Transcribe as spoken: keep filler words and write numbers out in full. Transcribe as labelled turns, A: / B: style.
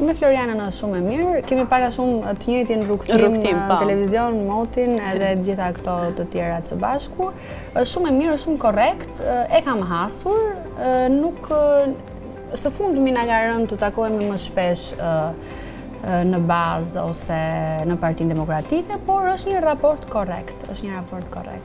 A: me Florianën është shumë e mirë, kemi paka shumë të njëjtin rrugtim në televizion, motin edhe gjitha këto të tjerat së bashku. Është shumë e mirë, është shumë korrekt, e kam hasur, nuk së fundmi na ka rënë të takohemi më shpesh në bazë ose në Partinë Demokratike, por është një raport korrekt, është një raport korrekt.